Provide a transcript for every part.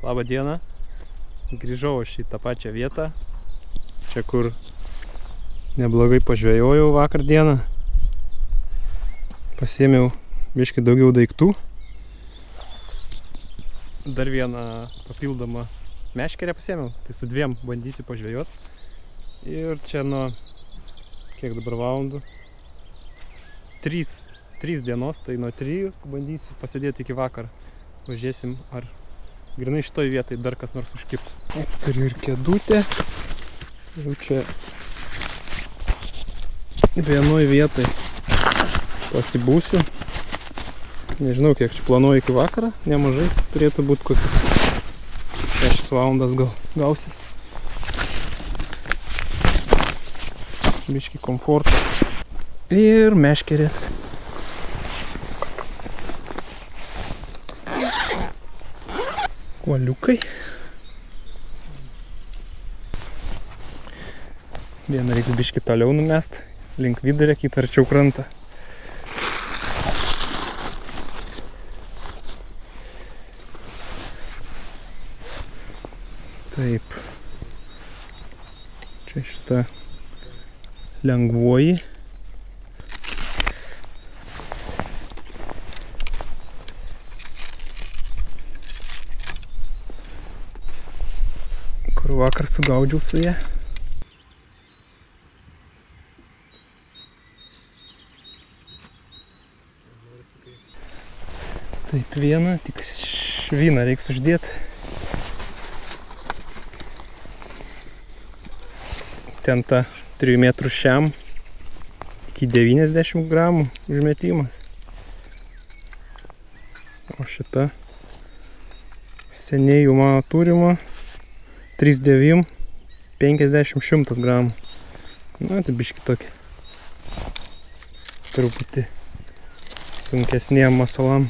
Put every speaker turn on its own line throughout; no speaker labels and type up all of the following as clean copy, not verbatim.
Labą dieną. Grįžau aš į tą pačią vietą. Čia kur neblogai pažvejojau vakar dieną. Pasiėmiau biškį daugiau daiktų. Dar vieną papildomą meškerę pasiėmiau. Tai su dviem bandysiu pažvejot. Ir čia nuo, kiek dabar valandų? 3 dienos, tai nuo 3 bandysiu pasėdėti iki vakar. Važiuosim, ar grinai šitoj vietai dar kas nors užkips. Turiu ir kėdutę. Jau čia vienoj vietai pasibūsiu. Nežinau, kiek čia planuoju iki vakaro. Nemažai. Turėtų būti kokias 6 valandas gal gausis. Biškį komfortą. Ir meškerės. Kuoliukai. Vieną reikia biškį toliau numest, link vidurio, kitą arčiau krantą. Taip. Čia šita lengvoji. Kur vakar sugaudžiau su ją. Taip, vieną, tik šviną reiks uždėti. Ten ta 3 metrų šiam iki 90 gramų užmetimas. O šita seniai jau mano turima 3,9, 50-100 gramų. Na, tai biški tokia. Truputį sunkesniem masalam.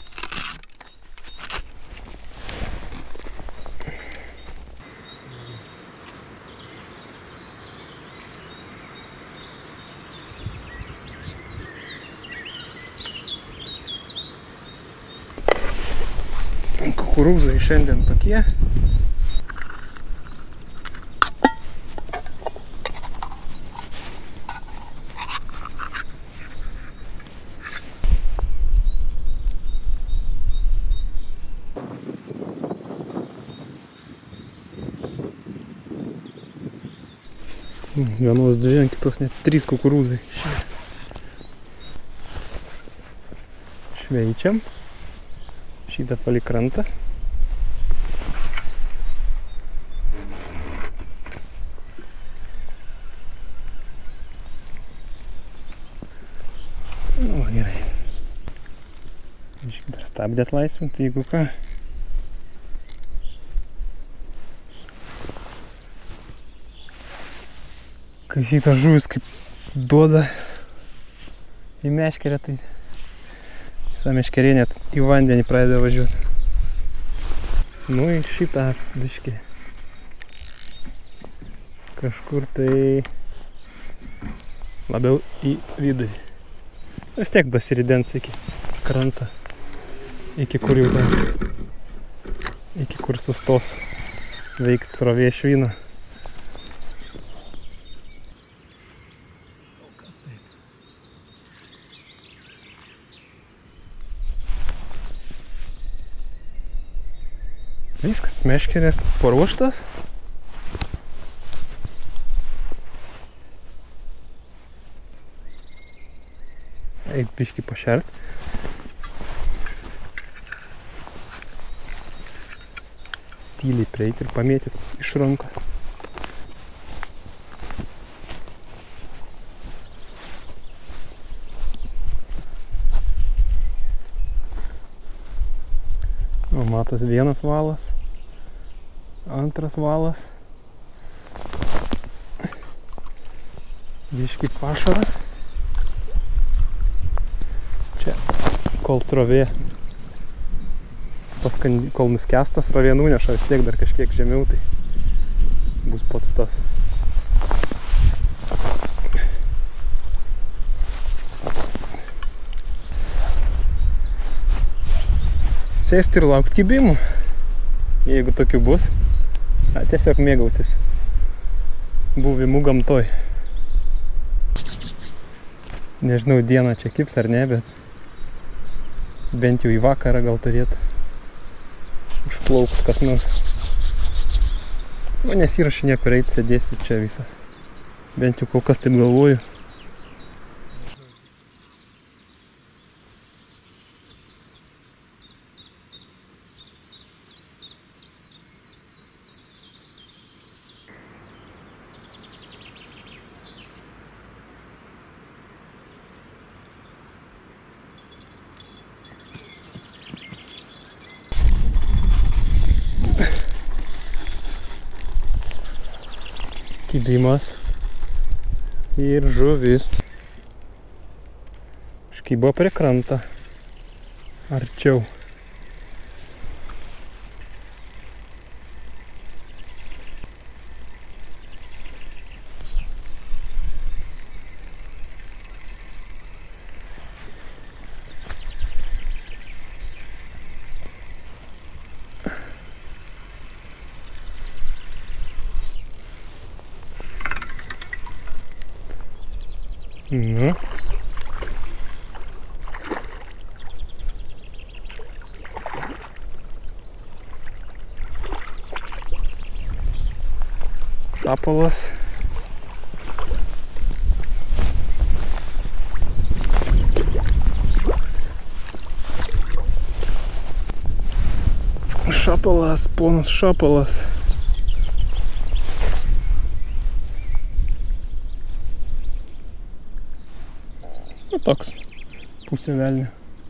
Kukurūzai šiandien tokie. Vienos 2, kitos net 3 kukurūzai. Šveičiam. Šitą palei krantą. Nu, gerai. Dar stabdį atlaisvinti, jeigu ką. Kai šitas žuvis kaip duoda į meškerę, tai visa meškerė net į vandenį pradeda važiuoti. Nu, į šitą biškį. Kažkur tai labiau į vidurį. Vis tiek dasiridens iki krantą. Iki kur jau ten. Iki kur sustos veikt srovė šviną. Viskas, meškerės paruoštas. Eit biškį pašert. Tyliai prieit ir pamėtytas iš rankos. O matos vienas valas, antras valas. Biškį pašarą. Čia kol srovė, kol nuskęstas srovė nuneša, vis tiek dar kažkiek žemiau, tai bus pats tas. Sėsti ir laukti kibimų. Jeigu tokių bus, tiesiog mėgautis buvimu gamtoj. Nežinau, dieną čia kips ar ne, bet bent jau į vakarą gal turėtų užplaukt kas nors. O nesirašau niekur eit, sėdėsiu čia visą. Bent jau kol kas taip galvoju. Kibimas ir žuvis. Užkibo prie krantą. Arčiau. Nu. Šapalas. Šapalas, ponas šapalas. Nu, toks pusė velnio.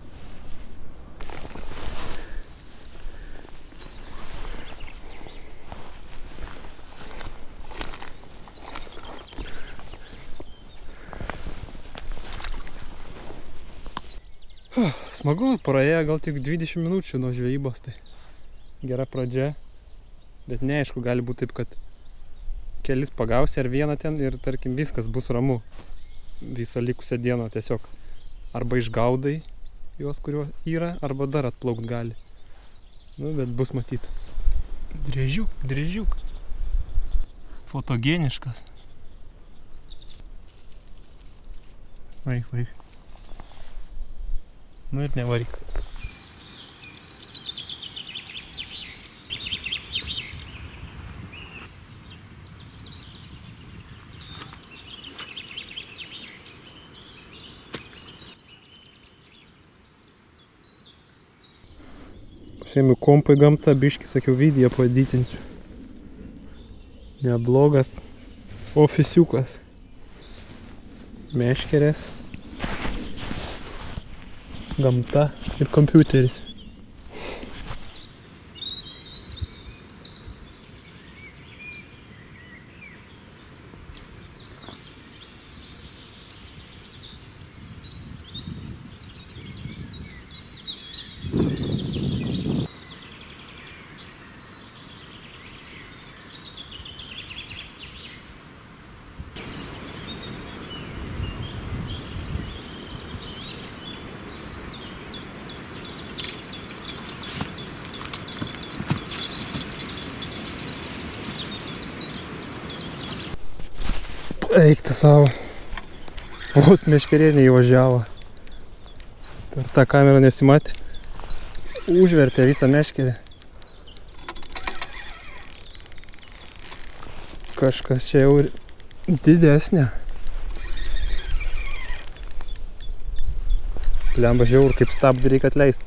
Smagu, praėjo gal tik 20 minučių nuo žvejybos, tai gera pradžia, bet neaišku, gali būti taip, kad kelis pagausi ar vieną ten ir tarkim viskas bus ramu. Visą likusią dieną tiesiog arba išgaudai juos, kuriuo yra, arba dar atplaukt gali. Nu, bet bus matyt. Driežiuk. Fotogeniškas. Vaik. Nu ir nevaryk. Pasiėmiau kompą į gamtą, biškį, sakiau, video padidinsiu. Neblogas ofisiukas. Meškerės, gamta ir kompiuteris. Eik tu savo. Vos meškerė neįvažiavo. Per tą kamerą nesimatė. Užvertė visą meškerę. Kažkas čia jau didesnė. Blemba žiaur, kaip stabdį reikia atleisti.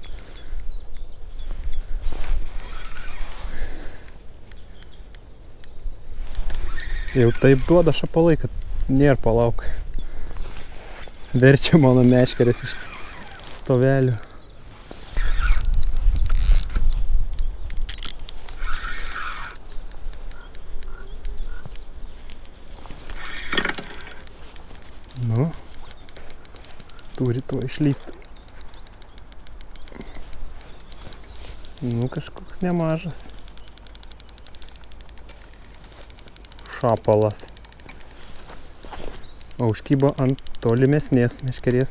Jau taip duoda šapalai, kad nėra palauk. Verčia mano meškerės iš stovelių. Nu, turi to išlysti. Nu, kažkoks nemažas. Šapalas. O užkybo ant tolimesnės meškerės,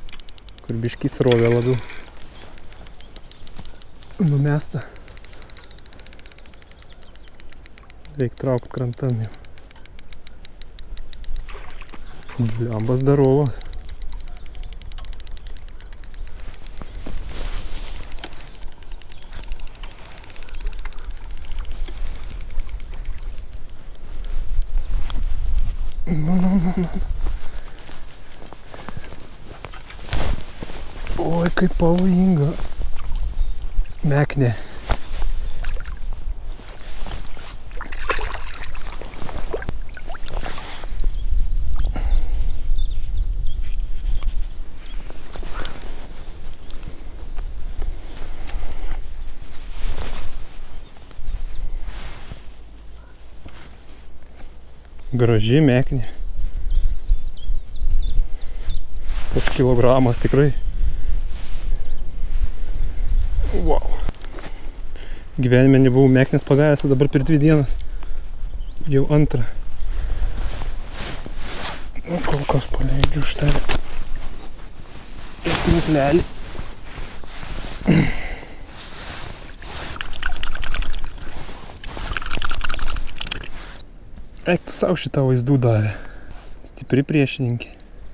kur biškį srovė labiau numesta. Reik traukt krantam jau. Bliamba zdarovas. Nu. Oi, kaip pavojinga. Meknė. Graži meknė. Toks kilogramas tikrai. Wow. Gyvenime nebuvau meknės pagavęs, o dabar per 2 dienas. Jau antrą. Nu, kol kas paleidžiu štai. Ir tinklelį. Eik tu savo šitą vaizdų davė. Stipri priešininkė.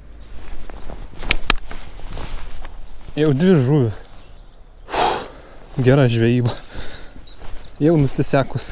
Jau 2 žuvis. Gera žvejyba. Jau nusisekus.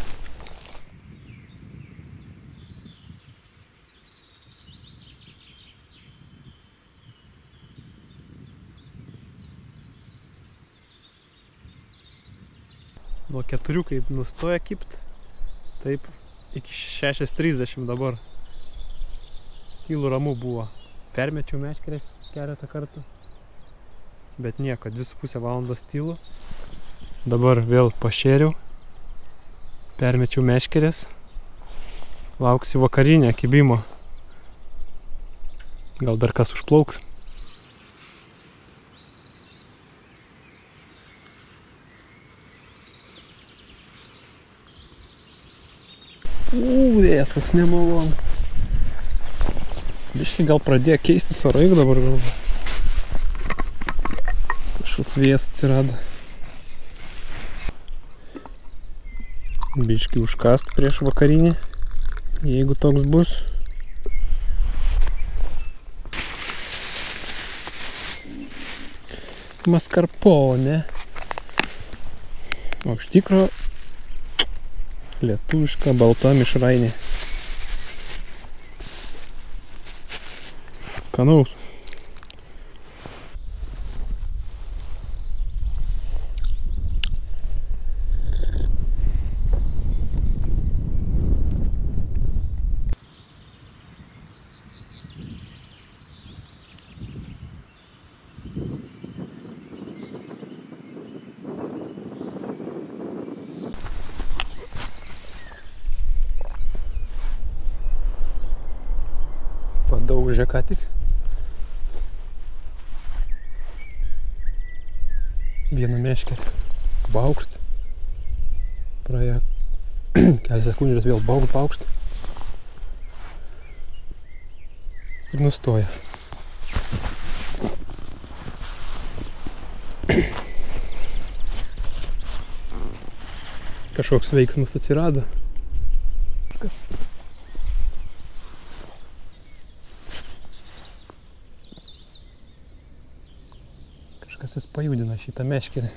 Nuo 4 kaip nustoja kipt, taip iki 6:30 dabar. Tylu ramu buvo. Permečiau meškeres keletą kartų. Bet nieko, 2,5 valandos tylu. Dabar vėl pašėriau. Permečiau meškeres. Lauksiu vakarinę kibimo. Gal dar kas užplauks. Vėjas koks nemalonus. Biškai gal pradėjo keistis orai dabar galbūt. Kažkoks vėjas atsirado. Biškai užkast prieš vakarinį, jeigu toks bus. Mascarpone. O iš tikro lietuviška balta mišrainė. Skanaus. Padaužė ką tik. Vieną meškerę. Baukšt. Praėjo kelias sekundės vėl baukšt. Ir nustoja. Kažkoks veiksmas atsirado. Kažkas jis pajudina šitą meškerę.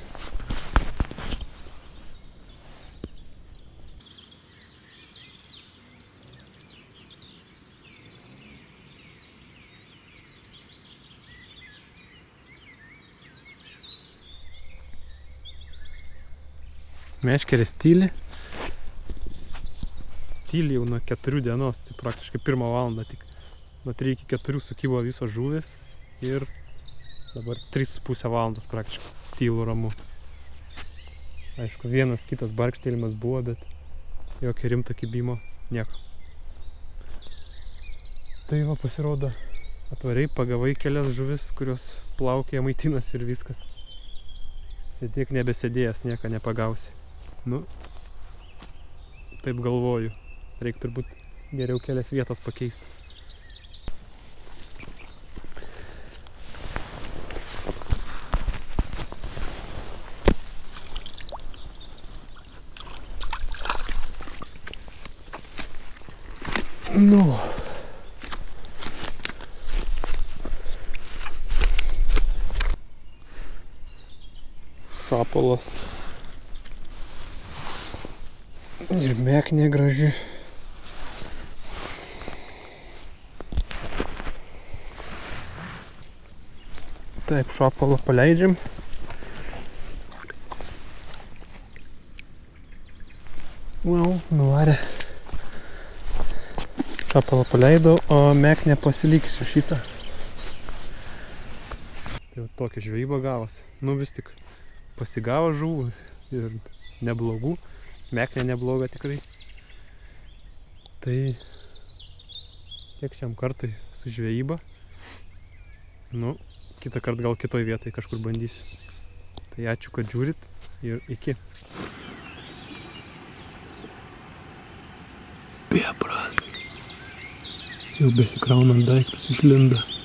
Meškerės tyli. Tyli jau nuo 4 dienos, tai praktiškai 1 valandą tik. Nuo 3 iki 4 sukibo visos žuvės ir dabar 3,5 valandos praktiškai tylu ramu. Aišku, vienas kitas barkštėlimas buvo, bet jokio rimto kibimo nieko. Tai va, pasirodo, atvariai pagavai kelias žuvis, kurios plaukė, maitinasi ir viskas. Sėdėk nebesėdėjęs, nieko nepagausi. Nu, taip galvoju. Reik turbūt geriau kelias vietas pakeisti. Nu. Šapalas. Ir meknė graži. Taip, šapalą paleidžiam. Wow, nuvarė. Šapalą paleidau, o meknę pasiliksiu šitą. Tai tokia žvejyba gavos. Nu vis tik pasigavo žuvų ir neblogų. Meknė nebloga tikrai. Tai tiek šiam kartui su žvejyba. Nu, kitą kartą gal kitoj vietoj kažkur bandysiu. Tai ačiū, kad žiūrit ir iki. Bebras. Jau besikraunant daiktus išlinda.